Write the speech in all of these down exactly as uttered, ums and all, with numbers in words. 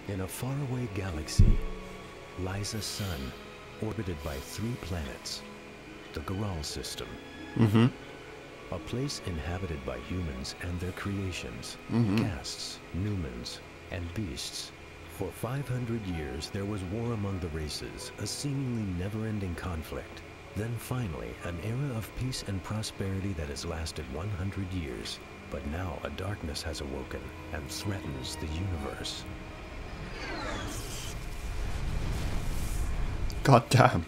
In a faraway galaxy lies a sun orbited by three planets, the Goral system. Mm-hmm. A place inhabited by humans and their creations, Mm-hmm. castes, Numens, and beasts. For five hundred years there was war among the races, a seemingly never-ending conflict. Then finally, an era of peace and prosperity that has lasted one hundred years. But now a darkness has awoken and threatens the universe. God damn.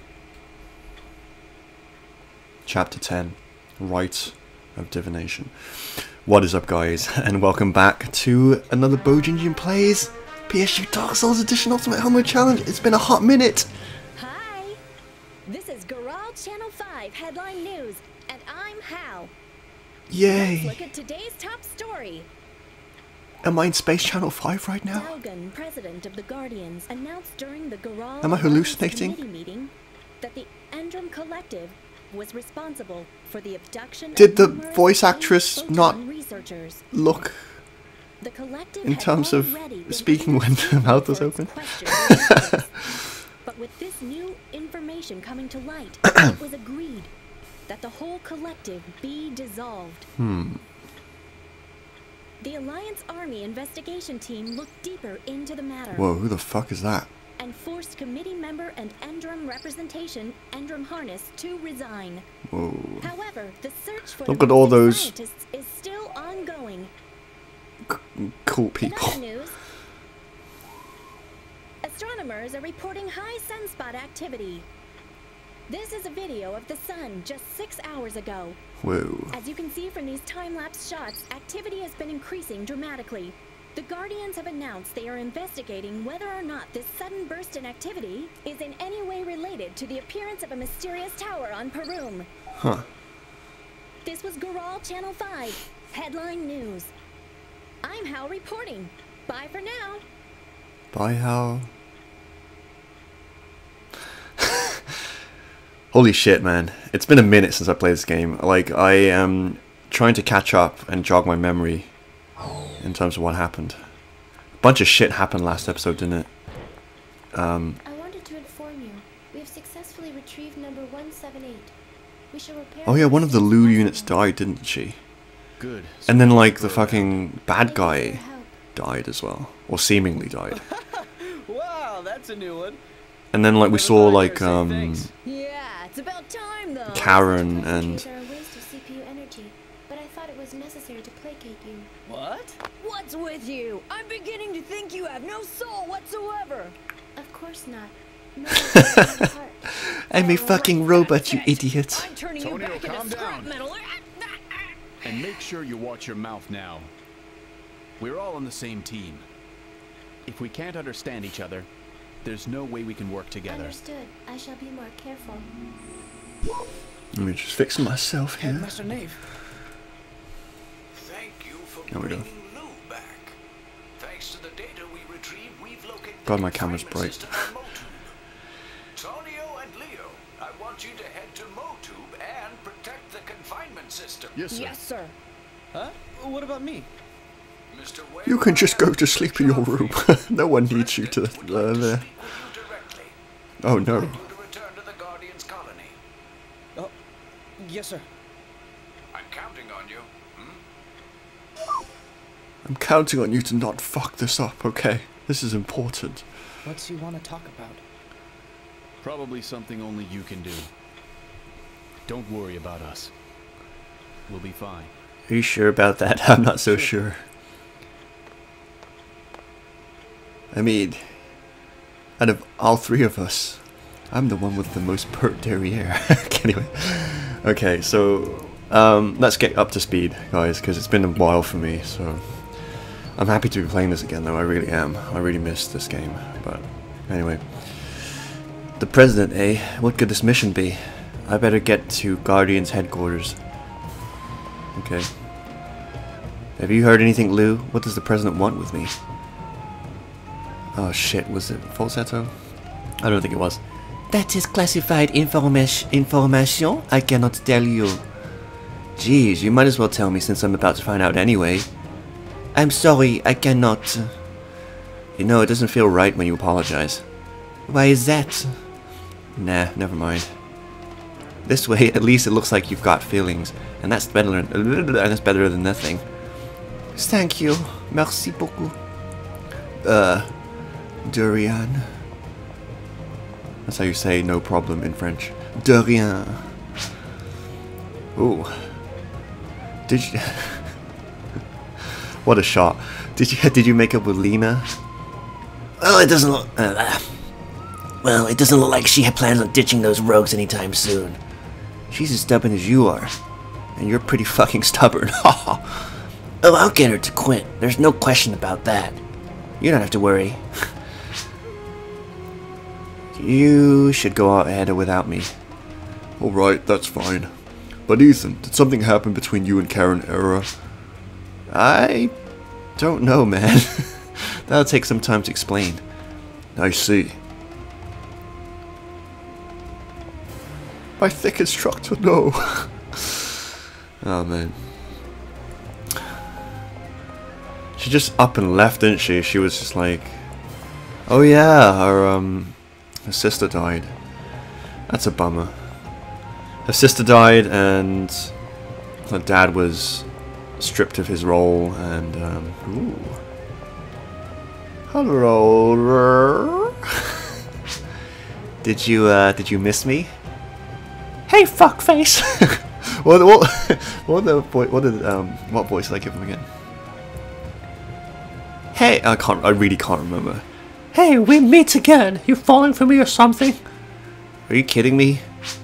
Chapter ten. Rites of Divination. What is up, guys, and welcome back to another Bojinjin Plays P S U Dark Souls Edition Ultimate Helmet Challenge. It's been a hot minute. Hi, this is Goral Channel five Headline News, and I'm Hal. Yay. Let's look at today's top story. Am I in Space Channel five right now? Dalgan, president of the Guardians, announced during the Goral Am I hallucinating? committee meeting that the Endrum Collective was responsible for the abduction Did of the numerous voice alien actress photon not researchers. look The collective in had terms of already been speaking when the investigated mouth was for its open? questionable methods. But with this new information coming to light, it was agreed that the whole collective be dissolved. Hmm. The Alliance Army investigation team looked deeper into the matter Whoa, who the fuck is that? and forced committee member and Endrum representation, Endrum Harness, to resign. Whoa. However, the search for Look the at all missing those scientists is still ongoing. C cool In people. other news, astronomers are reporting high sunspot activity. This is a video of the sun just six hours ago. Whoa. As you can see from these time-lapse shots, activity has been increasing dramatically. The Guardians have announced they are investigating whether or not this sudden burst in activity is in any way related to the appearance of a mysterious tower on Perum. Huh. This was Goral Channel five, Headline News. I'm Hal reporting. Bye for now. Bye, Hal. Holy shit, man. It's been a minute since I played this game. Like, I am trying to catch up and jog my memory in terms of what happened. A bunch of shit happened last episode, didn't it? Um, I wanted to inform you. We have successfully retrieved number one seven eight. We shall repair. oh yeah, one of the Lu units died, didn't she? Good. And then, like, the fucking bad Thank you for your guy help. died as well. Or seemingly died. Wow, that's a new one. And then, like, we Never saw, thought I'd like, hear say um... thanks. Yeah, it's about time though. Karen Concentrate and... are a waste of C P U energy, but I thought it was necessary to placate you. What? What's with you? I'm beginning to think you have no soul whatsoever. Of course not. No one has my heart. I'm a fucking robot, you That's it. idiot. I'm turning Tonio, you back calm into scrap down. metal. And make sure you watch your mouth now. We're all on the same team. If we can't understand each other, there's no way we can work together. Understood. I shall be more careful. Let me just fix myself here. Headmaster Nave. Thank you for There we go. bringing Lou back. Thanks to the data we retrieved, we've located God, the my camera's confinement bright. system on Motub. Tonio and Leo, I want you to head to Motub and protect the confinement system. Yes, sir. Yes, sir. Huh? What about me? Mister You can just go to sleep in your room. No one needs you to uh, there. Oh no. To return to the Guardian's colony. Oh, yes, sir. I'm counting on you. Hmm? I'm counting on you to not fuck this up, okay? This is important. What's he want to talk about? Probably something only you can do. Don't worry about us. We'll be fine. Are you sure about that? I'm not so sure. I mean, out of all three of us, I'm the one with the most pert derriere. Anyway, okay, so um, let's get up to speed, guys, because it's been a while for me. So I'm happy to be playing this again, though. I really am. I really missed this game. But anyway, the president, eh? What could this mission be? I better get to Guardian's headquarters. Okay. Have you heard anything, Lou? What does the president want with me? Oh shit, was it falsetto? I don't think it was. That is classified informa information. I cannot tell you. Jeez, you might as well tell me since I'm about to find out anyway. I'm sorry, I cannot. You know, it doesn't feel right when you apologize. Why is that? Nah, never mind. This way, at least it looks like you've got feelings, and that's better. And that's better than nothing. Thank you, merci beaucoup. Uh, Durian. That's how you say no problem in French. De rien. Ooh. Did you? What a shot! Did you did you make up with Lena? Well, it doesn't look. Uh, well, it doesn't look like she had plans on ditching those rogues anytime soon. She's as stubborn as you are, and you're pretty fucking stubborn. Oh, I'll get her to quit. There's no question about that. You don't have to worry. You should go out ahead without me. Alright, that's fine. But Ethan, did something happen between you and Karen Era? I don't know, man. That'll take some time to explain. I see. My thick instructor, no. Oh, man. She just up and left, didn't she? She was just like... Oh yeah, her, um... her sister died. That's a bummer. Her sister died and her dad was stripped of his role and um ooh. Hello. Did you uh did you miss me? Hey fuckface. what what what the what did um what voice did I give him again? Hey, I can't I really can't remember. Hey, we meet again. You falling for me or something? Are you kidding me?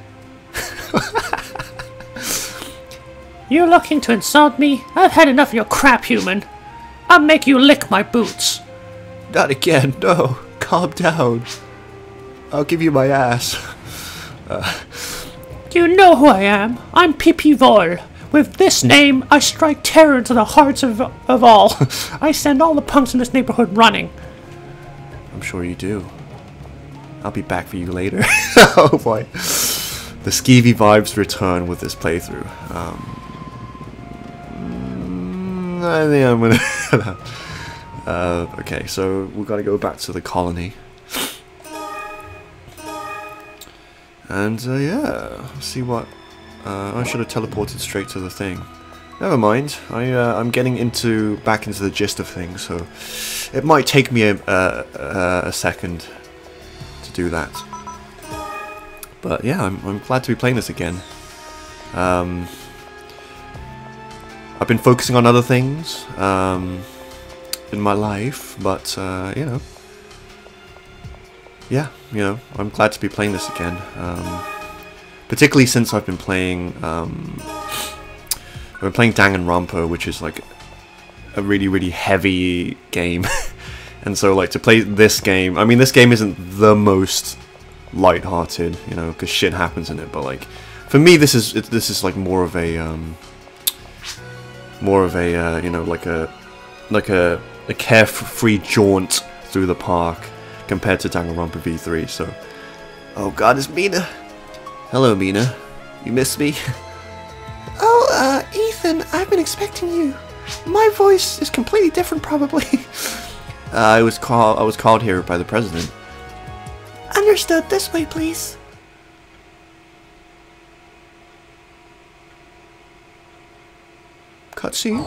You're looking to insult me? I've had enough of your crap, human. I'll make you lick my boots. Not again, no. Calm down. I'll give you my ass. Uh. You know who I am. I'm P P Vol. With this name, I strike terror into the hearts of, of all. I send all the punks in this neighborhood running. I'm sure you do. I'll be back for you later. Oh boy. The skeevy vibes return with this playthrough. Um, I think I'm gonna... uh, okay, so we've got to go back to the colony. And uh, yeah, see what... Uh, I should have teleported straight to the thing. Never mind. I, uh, I'm getting into back into the gist of things, so it might take me a, a, a second to do that. But yeah, I'm, I'm glad to be playing this again. Um, I've been focusing on other things um, in my life, but uh, you know, yeah, you know, I'm glad to be playing this again. Um, particularly since I've been playing, um, I've been playing Danganronpa, which is like a really, really heavy game, and so like to play this game. I mean, this game isn't the most light-hearted, you know, because shit happens in it. But like, for me, this is it, this is like more of a, um, more of a, uh, you know, like a, like a, a carefree jaunt through the park compared to Danganronpa V three. So, oh God, it's Mina. Hello, Mina. You missed me? Oh, uh, Ethan, I've been expecting you. My voice is completely different, probably. uh, I was called. I was called here by the president. Understood. This way, please. Cutscene.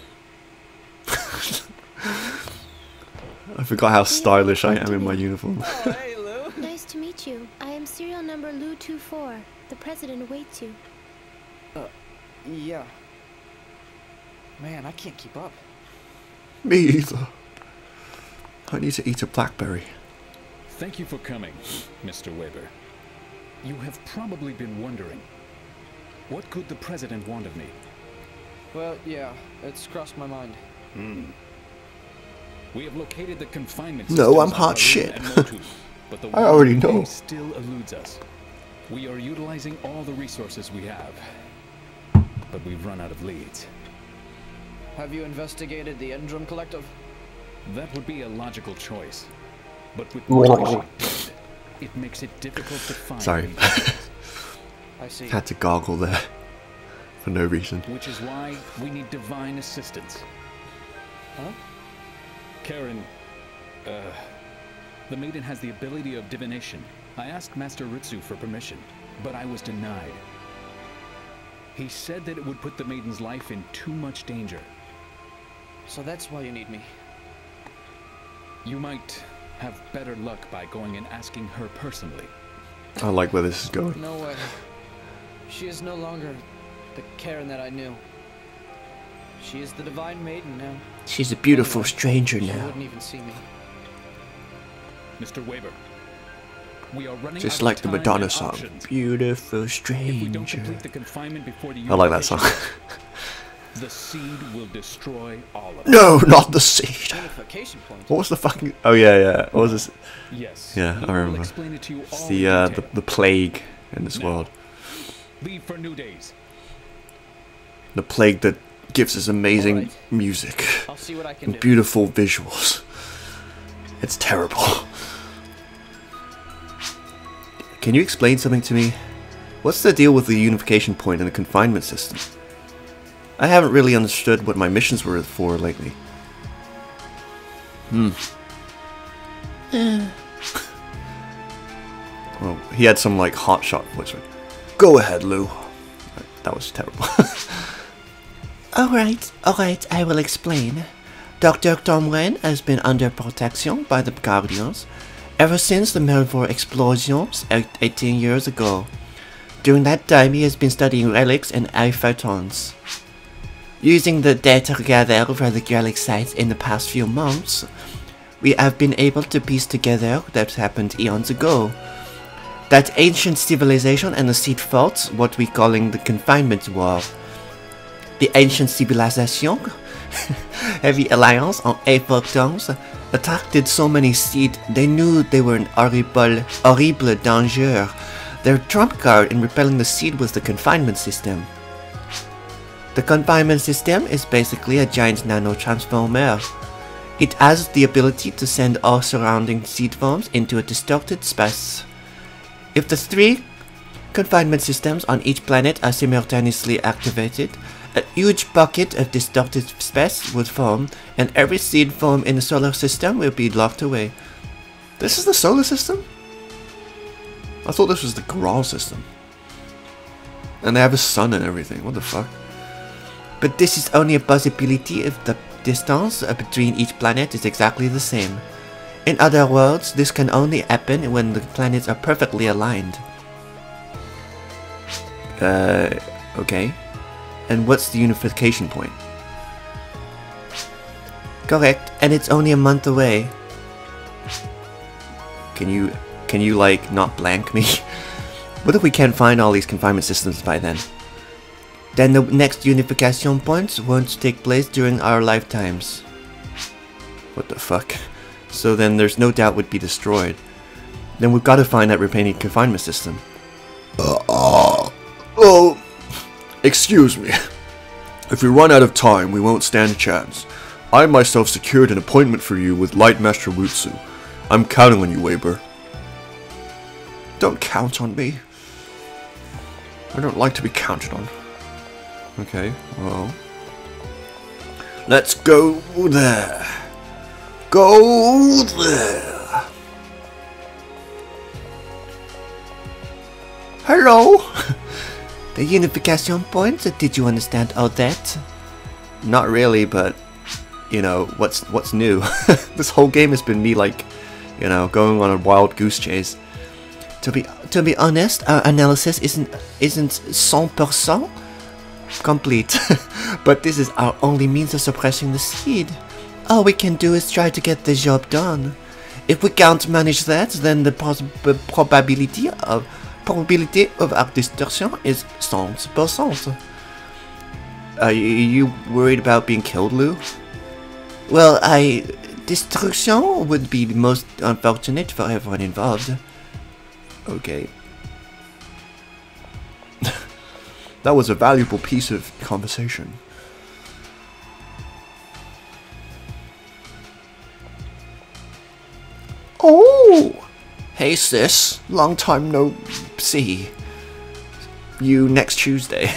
I forgot how stylish I am in my uniform. Oh, hey, Lou. Nice to meet you. I am serial number Lou two four. The president awaits you. Uh, yeah. Man, I can't keep up. Me either. I need to eat a blackberry. Thank you for coming, Mister Weber. You have probably been wondering, what could the president want of me? Well, yeah, it's crossed my mind. Hmm. We have located the confinement No, I'm hot shit. Motu, but the I already know. Still eludes us. We are utilizing all the resources we have, but we've run out of leads. Have you investigated the Endrum Collective? That would be a logical choice, but with what it makes it difficult to find. Sorry. I see. Had to goggle there for no reason. Which is why we need divine assistance. Huh? Karen Uh, the maiden has the ability of divination. I asked Master Ritsu for permission, but I was denied. He said that it would put the maiden's life in too much danger. So that's why you need me. You might have better luck by going and asking her personally. I like where this is going. No way. She is no longer the Karen that I knew. She is the Divine Maiden now. She's a beautiful Anyway, stranger she now. wouldn't even see me. Mister Weber, we are running Just out like of the time Madonna and song. options. Beautiful If we don't stranger. complete the confinement before the I like that song. unification, the seed will destroy all of us. No, not the seed. Unification point. What was the fucking... Oh, yeah, yeah. What was this? Yes. Yeah, Lou I will remember. explain it to you It's all the, in uh, the, detail. the plague in this Now. world. Leave for New Days. The plague that gives us amazing Alright. music I'll see what I can and do. beautiful visuals. It's terrible. Can you explain something to me? What's the deal with the unification point and the confinement system? I haven't really understood what my missions were for lately. Hmm. Well, he had some like hotshot voice. Right? Go ahead, Lou. That was terrible. Alright, alright, I will explain. Doctor Tomren has been under protection by the Guardians ever since the Melvor explosions eighteen years ago. During that time, he has been studying relics and photons. Using the data gathered from the relic sites in the past few months, we have been able to piece together that happened eons ago. That ancient civilization and the seed fought what we calling the confinement war. The ancient civilization, heavy alliance on eight photons, attracted so many seed they knew they were an horrible, horrible danger. Their trump card in repelling the seed was the confinement system. The confinement system is basically a giant nano-transformer. It has the ability to send all surrounding seed forms into a distorted space. If the three confinement systems on each planet are simultaneously activated, a huge bucket of distorted space would form, and every seed form in the solar system will be locked away. This is the solar system? I thought this was the Graal system. And they have a sun and everything. What the fuck? But this is only a possibility if the distance between each planet is exactly the same. In other words, this can only happen when the planets are perfectly aligned. Uh, okay. And what's the unification point? Correct, and it's only a month away. Can you, can you like, not blank me? What if we can't find all these confinement systems by then? Then the next unification points won't take place during our lifetimes. What the fuck? So then there's no doubt would be destroyed. Then we've got to find that remaining confinement system. Uh, uh, oh, excuse me. If we run out of time, we won't stand a chance. I myself secured an appointment for you with Light Master Wutsu. I'm counting on you, Weber. Don't count on me. I don't like to be counted on. Okay, well. Let's go there. Go there. Hello? The unification point, did you understand all that? Not really, but you know, what's what's new? This whole game has been me like, you know, going on a wild goose chase. To be to be honest, our analysis isn't isn't one hundred percent complete, but this is our only means of suppressing the seed. All we can do is try to get the job done. If we can't manage that, then the pos probability of probability of our destruction is one hundred percent. Are you worried about being killed, Lou? Well, I destruction would be the most unfortunate for everyone involved. Okay. That was a valuable piece of conversation. Oh! Hey sis, long time no see. You next Tuesday.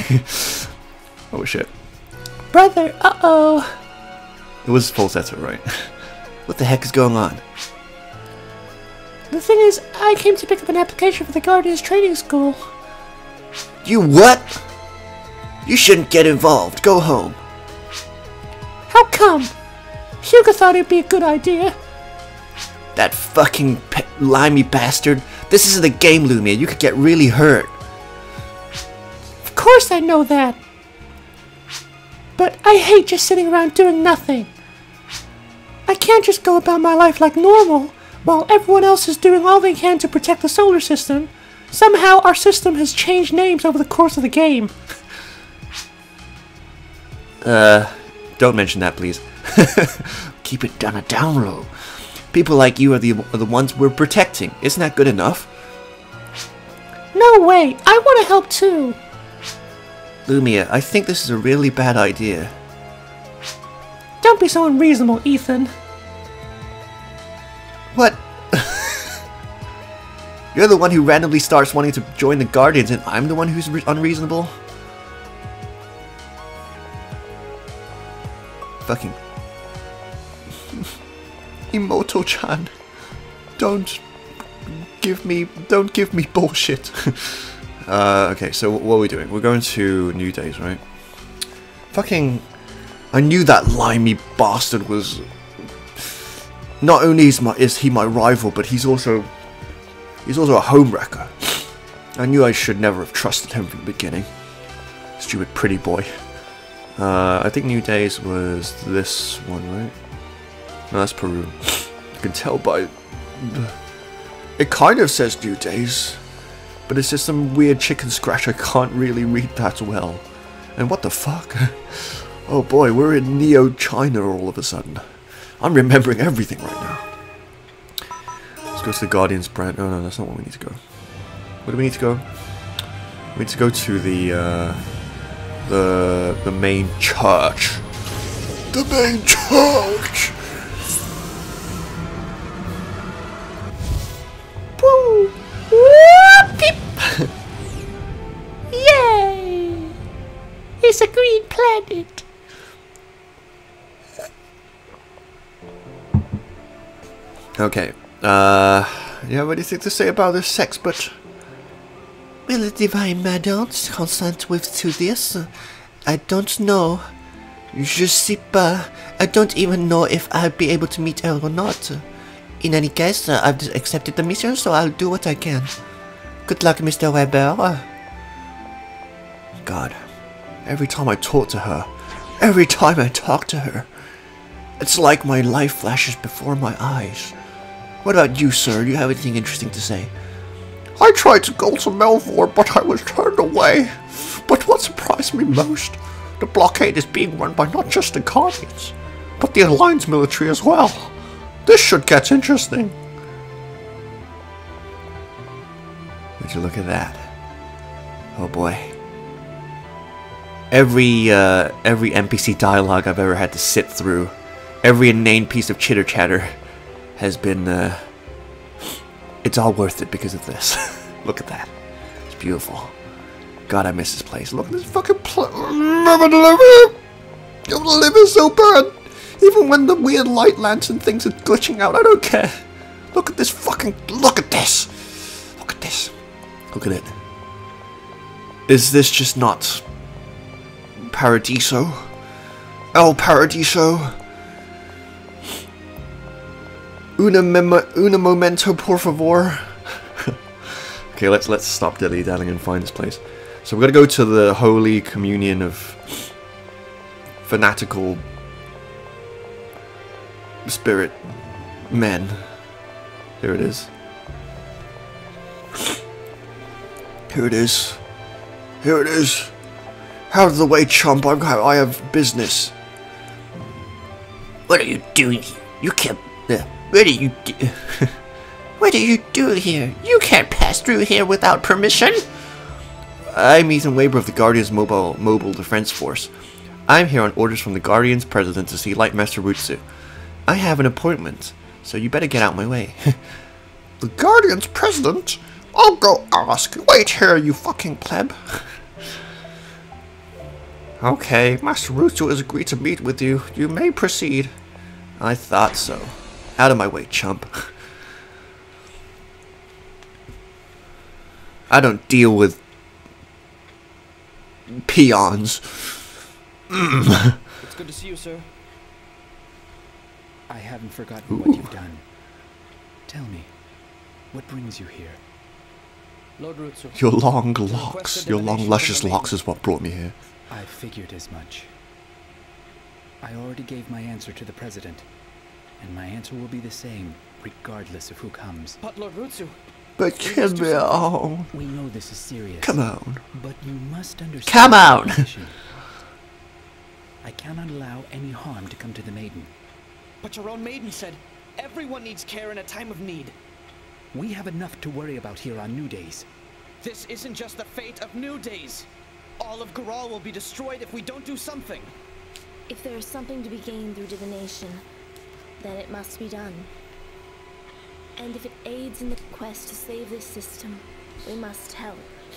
Oh shit. Brother, uh-oh. It was falsetto, right? What the heck is going on? The thing is, I came to pick up an application for the Guardians Training School. You what? You shouldn't get involved. Go home. How come? Hugo thought it'd be a good idea. That fucking pe limey bastard. This isn't a game, Lumia. You could get really hurt. Of course I know that. But I hate just sitting around doing nothing. I can't just go about my life like normal, while everyone else is doing all they can to protect the solar system. Somehow our system has changed names over the course of the game. Uh, don't mention that, please. Keep it down a down low. People like you are the, are the ones we're protecting. Isn't that good enough? No way! I want to help too! Lumia, I think this is a really bad idea. Don't be so unreasonable, Ethan. What? You're the one who randomly starts wanting to join the Guardians, and I'm the one who's re unreasonable? Fucking... Imoto-chan. Don't give me... Don't give me bullshit. uh, okay, so what are we doing? We're going to New Days, right? Fucking... I knew that limey bastard was... Not only is, my, is he my rival, but he's also... He's also a homewrecker. I knew I should never have trusted him from the beginning. Stupid pretty boy. Uh, I think New Days was this one, right? No, that's Peru. You can tell by... It kind of says New Days, but it's just some weird chicken scratch. I can't really read that well. And what the fuck? Oh boy, we're in Neo China all of a sudden. I'm remembering everything right now. Let's go to the Guardians brand. Oh no, that's not where we need to go. Where do we need to go? We need to go to the uh, the the main church. The main church. Woo! Woo! Peep! Yay! It's a green planet. Okay. Uh, you have anything to say about this sex, but will the Divine Madons consent with to this? I don't know. Je sais pas. I don't even know if I'll be able to meet her or not. In any case, uh, I've accepted the mission, so I'll do what I can. Good luck, Mister Weber. God, every time I talk to her, every time I talk to her, it's like my life flashes before my eyes. What about you, sir? Do you have anything interesting to say? I tried to go to Melvor, but I was turned away. But what surprised me most, the blockade is being run by not just the Guardians, but the Alliance military as well. This should get interesting. Would you look at that? Oh boy. Every, uh, every N P C dialogue I've ever had to sit through, every inane piece of chitter-chatter has been, uh, it's all worth it because of this. Look at that. It's beautiful. God, I miss this place. Look at this fucking place. Never live here. You live is so bad. Even when the weird light lantern things are glitching out, I don't care. Look at this fucking, look at this. Look at this. Look at it. Is this just not Paradiso? El Paradiso? Una, memo una momento, por favor. Okay, let's let's stop dilly-dallying and find this place. So we're gonna go to the Holy Communion of fanatical spirit men. Here it is. Here it is. Here it is. Out of the way, chump. I'm, I have business. What are you doing here? You can't... Uh, what are you do What are you doing here? You can't pass through here without permission. I'm Ethan Weber of the Guardians Mobile Mobile Defense Force. I'm here on orders from the Guardians President to see Lightmaster Rutsu. I have an appointment, so you better get out my way. The Guardians President? I'll go ask. Wait here, you fucking pleb. Okay, Master Rutsu has agreed to meet with you. You may proceed. I thought so. Out of my way, chump. I don't deal with peons. Mm. It's good to see you, sir. I haven't forgotten Ooh. what you've done. Tell me, what brings you here? Lord Rutsu. Your long locks, your long luscious locks is what brought me here. I figured as much. I already gave my answer to the President, and my answer will be the same, regardless of who comes. But Lord Rutsu. But come on. We know this is serious. Come on. But you must understand. Come on. I cannot allow any harm to come to the maiden. But your own maiden said everyone needs care in a time of need. We have enough to worry about here on New Days. This isn't just the fate of New Days. All of Garal will be destroyed if we don't do something. If there is something to be gained through divination, then it must be done. And if it aids in the quest to save this system, we must help.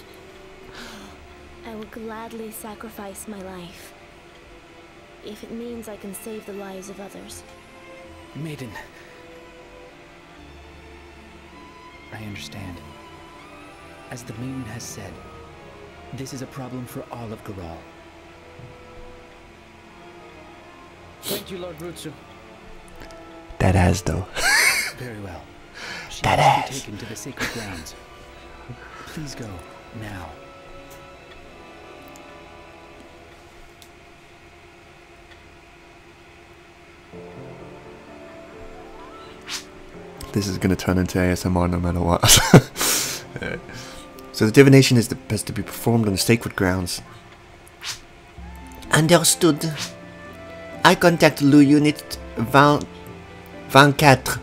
I will gladly sacrifice my life, if it means I can save the lives of others. Maiden. I understand. As the maiden has said, this is a problem for all of Garal. Thank you, Lord Rutsu. That has though. Very well. She That must be ass. taken to the sacred grounds. Please go now. This is going to turn into A S M R no matter what. Yeah. So the divination is the best to be performed on the sacred grounds. Understood. I contact Lu Unit vingt, vingt-quatre.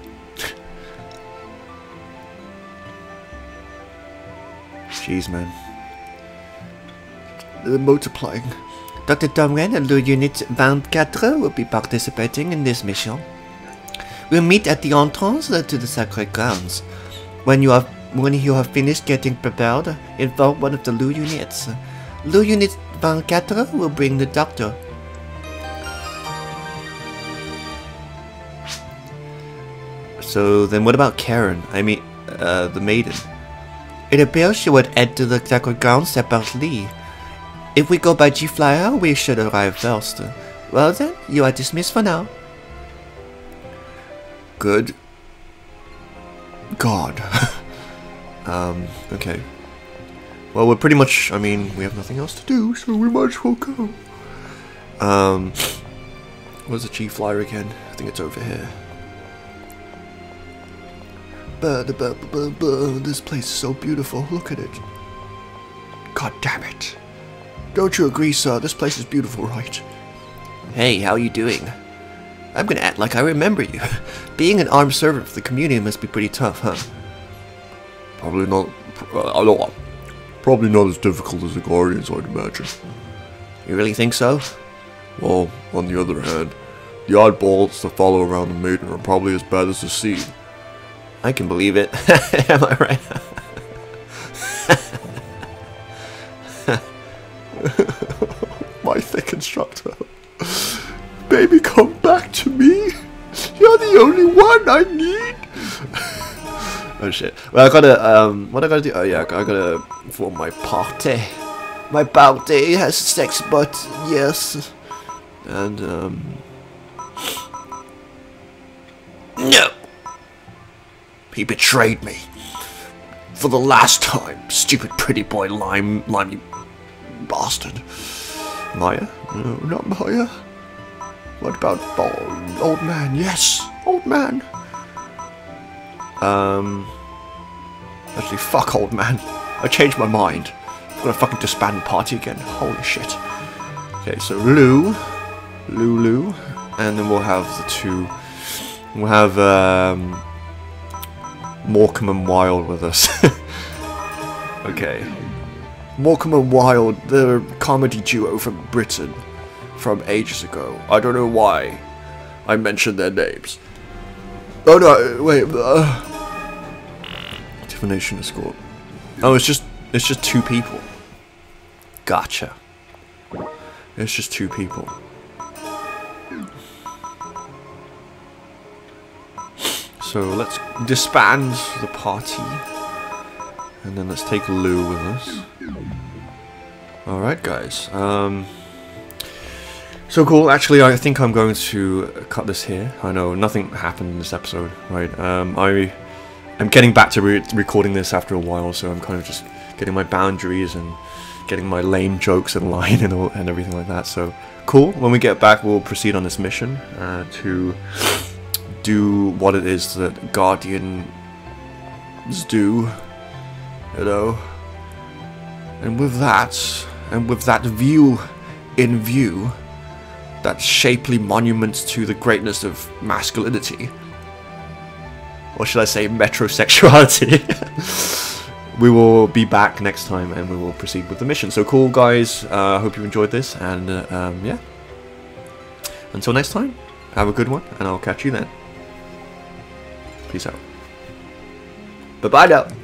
Jeez, man. They're multiplying. Doctor Tomren and Lu Unit vingt-quatre will be participating in this mission. We'll meet at the entrance to the sacred grounds. When you have when you have finished getting prepared, involve one of the Lu units. Lu Unit vingt-quatre will bring the doctor. So then what about Karen? I mean, uh, the maiden. It appears she would head to the sacred grounds separately. If we go by G-Flyer, we should arrive first. Well then, you are dismissed for now. Good God. um, okay. Well, we're pretty much, I mean, we have nothing else to do, so we might as well go. Um, where's the G-Flyer again? I think it's over here. Ba -da -ba -ba -ba -ba. This place is so beautiful, look at it. God damn it. Don't you agree, sir? This place is beautiful, right? Hey, how you doing? I'm gonna act like I remember you. Being an armed servant for the community must be pretty tough, huh? Probably not. Uh, I don't. Probably not as difficult as the Guardians, I'd imagine. You really think so? Well, on the other hand, the oddballs that follow around the maiden are probably as bad as the Seed. I can believe it. Am I right? My thick instructor. Baby, come back to me. You're the only one I need. Oh shit. Well, I gotta, um, what I gotta do? Oh yeah, I gotta form my party. My party has sex, but yes. And, um... No! He betrayed me. For the last time, stupid pretty boy lime, limey bastard. Maya? No, not Maya. What about old, old man? Yes, old man. Um... Actually, fuck old man. I changed my mind. I'm gonna fucking disband the party again. Holy shit. Okay, so Lou, Lulu, and then we'll have the two. We'll have um, Morecambe and Wild with us. Okay, Morecambe and Wild, the comedy duo from Britain, from ages ago. I don't know why I mentioned their names. Oh no, wait. Uh, Divination Escort. Oh, it's just it's just two people. Gotcha. It's just two people. So let's disband the party. And then let's take Lou with us. Alright guys. Um, so cool. Actually, I think I'm going to cut this here. I know nothing happened in this episode, right? Um, I, I'm getting back to re recording this after a while, so I'm kind of just getting my boundaries and getting my lame jokes in line and, all, and everything like that. So cool. When we get back, we'll proceed on this mission uh, to do what it is that Guardians do, you know. And with that, and with that view in view, that shapely monument to the greatness of masculinity, or should I say metrosexuality, we will be back next time and we will proceed with the mission. So cool guys, I uh, hope you enjoyed this, and uh, um, yeah, until next time, have a good one, and I'll catch you then. Peace out. Bye bye now.